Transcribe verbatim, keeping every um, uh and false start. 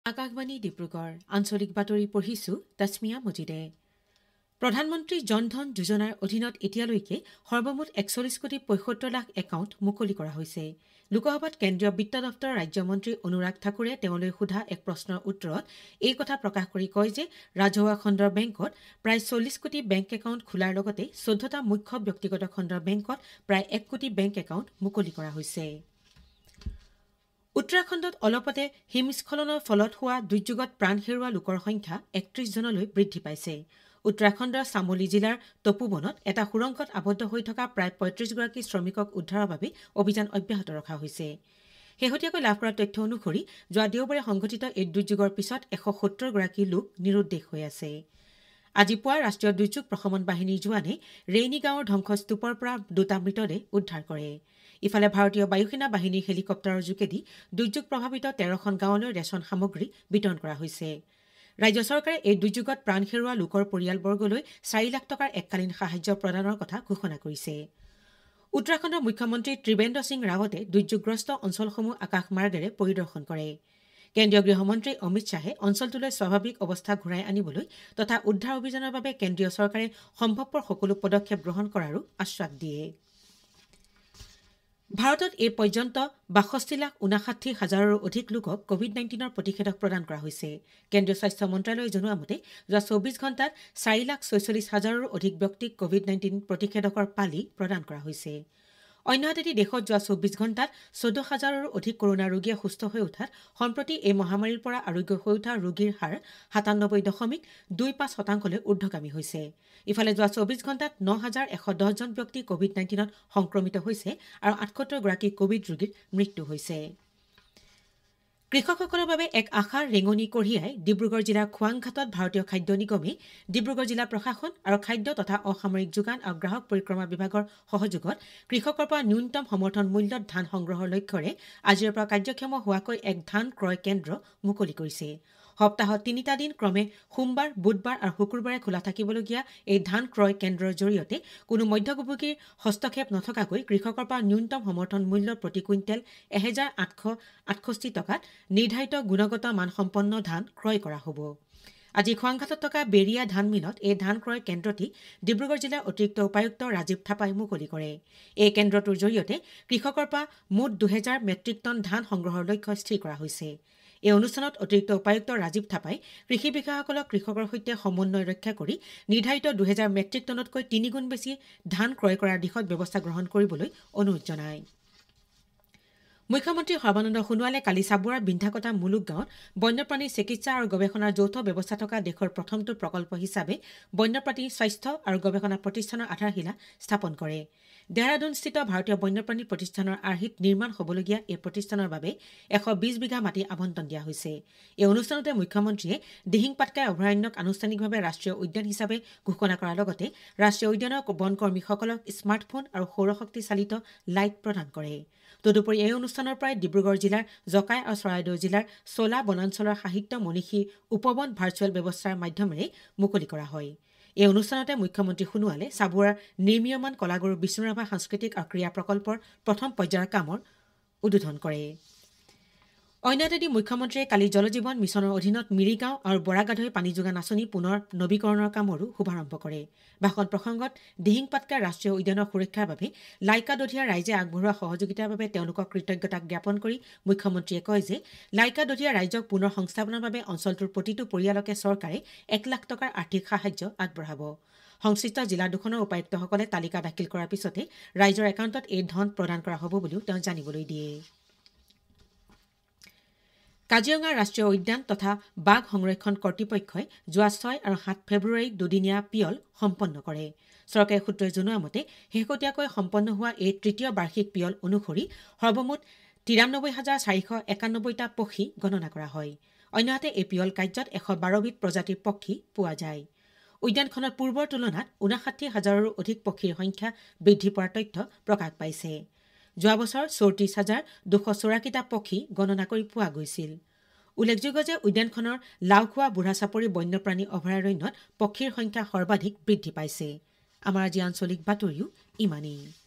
আকাশবাণী ডিব্ৰুগড় আঞ্চলিক বাতৰি পঢ়িছো তাছমিয়া মজিদে। প্ৰধানমন্ত্ৰী জন ধন যোজনাৰ অধীনত এতিয়ালৈকে সৰ্বমুঠ একচল্লিছ কোটি পঁয়সত্তৰ লাখ একাউণ্ট মুকলি কৰা হৈছে। লোকসভাত কেন্দ্ৰীয় বিত্ত দপ্তৰৰ ৰাজ্যমন্ত্ৰী অনুৰাগ ঠাকুৰে তেওঁলৈ সোধা এক প্ৰশ্নৰ উত্তৰত এই কথা প্ৰকাশ কৰি কয় যে ৰাজহুৱা খণ্ডৰ বেংকত প্ৰায় চল্লিছ কোটি বেংক একাউণ্ট খোলাৰ লগতে চৈধ্যটা মুখ্য ব্যক্তিগত খণ্ডৰ বেংকত প্ৰায় এক কোটি বেংক একাউণ্ট মুকলি কৰা হৈছে। উত্তৰাখণ্ডত অলপতে হিমস্খলনৰ ফলত হোৱা দুৰ্যোগত প্ৰাণ হেৰুওৱা লোকৰ সংখ্যা একত্ৰিশ জনলৈ বৃদ্ধি পাইছে। উত্তৰাখণ্ডৰ চামোলি জিলাৰ তপুবনত এটা সুৰংগত আবদ্ধ হৈ থকা প্ৰায় পঁয়ত্ৰিশগৰাকী শ্ৰমিকক উদ্ধাৰৰ বাবে অভিযান অব্যাহত ৰখা হৈছে। শেহতীয়াকৈ লাভ কৰা তথ্য অনুসৰি যোৱা দেওবাৰে সংঘটিত এই দুৰ্যোগৰ পিছত এশ সত্তৰ গৰাকী লোক নিৰুদ্দেশ হৈ আছে। আজি পুৱা ৰাষ্ট্ৰীয় দুৰ্যোগ প্ৰশমন বাহিনীৰ জোৱানে ৰেইনী গাঁৱৰ ধ্বংসস্তূপৰ পৰা দুটা মৃতদেহ উদ্ধাৰ কৰে। ইফালে ভাৰতীয় বায়ুসেনা বাহিনীৰ হেলিকপ্টাৰৰ যোগেদি দুৰ্যোগ প্ৰভাৱিত তেৰখন গাঁৱলৈ ৰেচন সামগ্ৰী বিতৰণ কৰা হৈছে। ৰাজ্য চৰকাৰে এই দুৰ্যোগত প্ৰাণ হেৰুওৱা লোকৰ পৰিয়ালবৰ্গলৈ চাৰি লাখ টকাৰ এককালীন সাহায্য প্ৰদানৰ কথা ঘোষণা কৰিছে। উত্তৰাখণ্ডৰ মুখ্যমন্ত্ৰী ত্ৰিবেন্দ্ৰ সিং ৰাৱতে দুৰ্যোগগ্ৰস্ত অঞ্চলসমূহ আকাশমাৰ্গেৰে পৰিদৰ্শন কৰে। কেন্দ্ৰীয় গৃহমন্ত্ৰী অমিত শ্বাহে অঞ্চলটোলৈ স্বাভাৱিক অৱস্থা ঘূৰাই আনিবলৈ তথা উদ্ধাৰ অভিযানৰ বাবে কেন্দ্ৰীয় চৰকাৰে সম্ভৱপৰ সকলো পদক্ষেপ গ্ৰহণ কৰাৰো আশ্বাস দিয়ে। ভাৰতত এই পৰ্যন্ত বাষষ্ঠি লাখ ঊনাষাঠি হাজাৰৰো অধিক লোকক কভিড নাইণ্টিনৰ প্ৰতিষেধক প্ৰদান কৰা হৈছে। কেন্দ্ৰীয় স্বাস্থ্য মন্ত্ৰালয়ে জনোৱা মতে যোৱা চৌবিছ ঘণ্টাত চাৰি লাখ ছয়চল্লিছ হাজাৰৰো অধিক ব্যক্তিক কভিড নাইণ্টিন প্ৰতিষেধকৰ পালি প্ৰদান কৰা হৈছে। অন্যহাতেদি দেশত যোৱা চৌবিছ ঘণ্টাত চৈধ্য হাজাৰৰো অধিক কৰোনা ৰোগীয়ে সুস্থ হৈ উঠাত সম্প্ৰতি এই মহামাৰীৰ পৰা আৰোগ্য হৈ উঠা ৰোগীৰ হাৰ সাতানব্বৈ দশমিক দুই পাঁচ শতাংশলৈ ঊৰ্ধগামী হৈছে। ইফালে যোৱা চৌবিছ ঘণ্টাত ন হাজাৰ এশ দহজন ব্যক্তি কভিড নাইণ্টিনত সংক্ৰমিত হৈছে আৰু আঠসত্তৰ গৰাকী কভিড ৰোগীৰ মৃত্যু হৈছে। কৃষকসকলৰ বাবে এক আশাৰ ৰেঙনি কঢ়িয়াই ডিব্ৰুগড় জিলাৰ খোৱাংঘাটত ভাৰতীয় খাদ্য নিগমে ডিব্ৰুগড় জিলা প্ৰশাসন আৰু খাদ্য তথা অসামৰিক যোগান আৰু গ্ৰাহক পৰিক্ৰমা বিভাগৰ সহযোগত কৃষকৰ পৰা ন্যূনতম সমৰ্থন মূল্যত ধান সংগ্ৰহৰ লক্ষ্যৰে আজিৰ পৰা কাৰ্যক্ষম হোৱাকৈ এক ধান ক্ৰয় কেন্দ্ৰ মুকলি কৰিছে। সপ্তাহত তিনিটা দিন ক্ৰমে সোমবাৰ, বুধবাৰ আৰু শুকুৰবাৰে খোলা থাকিবলগীয়া এই ধান ক্ৰয় কেন্দ্ৰৰ জৰিয়তে কোনো মধ্যভোগীৰ হস্তক্ষেপ নথকাকৈ কৃষকৰ পৰা ন্যূনতম সমৰ্থন মূল্য প্ৰতি কুইণ্টেল এহেজাৰ আঠশ আঠষষ্ঠি টকাত নিৰ্ধাৰিত গুণগত মানসম্পন্ন ধান ক্ৰয় কৰা হ'ব। আজি খোৱাংঘাটত থকা বেৰিয়া ধান মিলত এই ধান ক্ৰয় কেন্দ্ৰটি ডিব্ৰুগড় জিলাৰ অতিৰিক্ত উপায়ুক্ত ৰাজীৱ থাপাই মুকলি কৰে। এই কেন্দ্ৰটোৰ জৰিয়তে কৃষকৰ পৰা মুঠ দুহেজাৰ মেট্ৰিক টন ধান সংগ্ৰহৰ লক্ষ্য স্থিৰ কৰা হৈছে। এই অনুষ্ঠানত অতিৰিক্ত উপায়ুক্ত ৰাজীৱ থাপাই কৃষি বিষয়াসকলক কৃষকৰ সৈতে সমন্বয় ৰক্ষা কৰি নিৰ্ধাৰিত দুহেজাৰ মেট্ৰিক টনতকৈ তিনিগুণ বেছি ধান ক্ৰয় কৰাৰ দিশত ব্যৱস্থা গ্ৰহণ কৰিবলৈ অনুৰোধ জনায়। মুখ্যমন্ত্ৰী সৰ্বানন্দ সোণোৱালে কালি চাবুৱাৰ বিন্ধাকটা মুলুক গাঁৱত বন্যপ্ৰাণী চিকিৎসা আৰু গৱেষণাৰ যৌথ ব্যৱস্থা থকা দেশৰ প্ৰথমটো প্ৰকল্প হিচাপে বন্যপ্ৰাণী স্বাস্থ্য আৰু গৱেষণা প্ৰতিষ্ঠানৰ আধাৰশিলা স্থাপন কৰে। দেহৰাদুনস্থিত ভাৰতীয় বন্যপ্ৰাণী প্ৰতিষ্ঠানৰ আৰ্হিত নিৰ্মাণ হ'বলগীয়া এই প্ৰতিষ্ঠানৰ বাবে এশ বিশ বিঘা মাটি আবণ্টন দিয়া হৈছে। এই অনুষ্ঠানতে মুখ্যমন্ত্ৰীয়ে দিহিং পাটকাই অভয়াৰণ্যক আনুষ্ঠানিকভাৱে ৰাষ্ট্ৰীয় উদ্যান হিচাপে ঘোষণা কৰাৰ লগতে ৰাষ্ট্ৰীয় উদ্যানৰ বনকৰ্মীসকলক স্মাৰ্টফোন আৰু সৌৰশক্তি চালিত লাইট প্ৰদান কৰে। তদুপৰি এই অনুষ্ঠানৰ পৰাই ডিব্ৰুগড় জিলাৰ জকাই আৰু চৰাইদেউ জিলাৰ চলা বনাঞ্চলৰ সাহিত্য মনীষী উপবন ভাৰ্চুৱেল ব্যৱস্থাৰ মাধ্যমেৰে মুকলি কৰা হয়। এই অনুষ্ঠানতে মুখ্যমন্ত্ৰী সোণোৱালে চাবুৱাৰ নিৰ্মীয়মান কলাগুৰু বিষ্ণুৰাভা সাংস্কৃতিক আৰু ক্ৰীড়া প্ৰকল্পৰ প্ৰথম পৰ্যায়ৰ কামৰ উদ্বোধন কৰে। অন্যহাতেদি মুখ্যমন্ত্ৰীয়ে কালি জলজীৱন মিছনৰ অধীনত মিৰিগাঁও আৰু বৰাগাধৈ পানী যোগান আঁচনি পুনৰ নৱীকৰণৰ কামৰো শুভাৰম্ভ কৰে। ভাষণ প্ৰসংগত দিহিং পাটকা ৰাষ্ট্ৰীয় উদ্যানৰ সুৰক্ষাৰ বাবে লাইকা দধিয়া ৰাইজে আগবঢ়োৱা সহযোগিতাৰ বাবে তেওঁলোকক কৃতজ্ঞতা জ্ঞাপন কৰি মুখ্যমন্ত্ৰীয়ে কয় যে লাইকা দধিয়া ৰাইজক পুনৰ সংস্থাপনৰ বাবে অঞ্চলটোৰ প্ৰতিটো পৰিয়ালকে চৰকাৰে এক লাখ টকাৰ আৰ্থিক সাহায্য আগবঢ়াব। সংশ্লিষ্ট জিলা দুখনৰ উপায়ুক্তসকলে তালিকা দাখিল কৰাৰ পিছতে ৰাইজৰ একাউণ্টত এই ধন প্ৰদান কৰা হ'ব বুলিও তেওঁ জানিবলৈ দিয়ে। কাজিৰঙা ৰাষ্ট্ৰীয় উদ্যান তথা বাঘ সংৰক্ষণ কৰ্তৃপক্ষই যোৱা ছয় আৰু সাত ফেব্ৰুৱাৰীত দুদিনীয়া পিয়ল সম্পন্ন কৰে। চৰকাৰী সূত্ৰই জনোৱা মতে শেহতীয়াকৈ সম্পন্ন হোৱা এই তৃতীয় বাৰ্ষিক পিয়ল অনুসৰি সৰ্বমুঠ তিৰানব্বৈ হাজাৰ চাৰিশ একানব্বৈটা পক্ষী গণনা কৰা হয়। অন্যহাতে এই পিয়ল কাৰ্যত এশ বাৰবিধ প্ৰজাতিৰ পক্ষী পোৱা যায়। উদ্যানখনত পূৰ্বৰ তুলনাত ঊনাষাঠি হাজাৰৰো অধিক পক্ষীৰ সংখ্যা বৃদ্ধি পোৱাৰ তথ্য প্ৰকাশ পাইছে। যোৱা বছৰ চৌত্ৰিশ হাজাৰ দুশ চৌৰাশীটা পক্ষী গণনা কৰি পোৱা গৈছিল। উল্লেখযোগ্য যে উদ্যানখনৰ লাওখোৱা বুঢ়াচাপৰি বন্যপ্ৰাণী অভয়াৰণ্যত পক্ষীৰ সংখ্যা সৰ্বাধিক বৃদ্ধি পাইছে। আমাৰ আজি আঞ্চলিক বাতৰিও ইমানেই।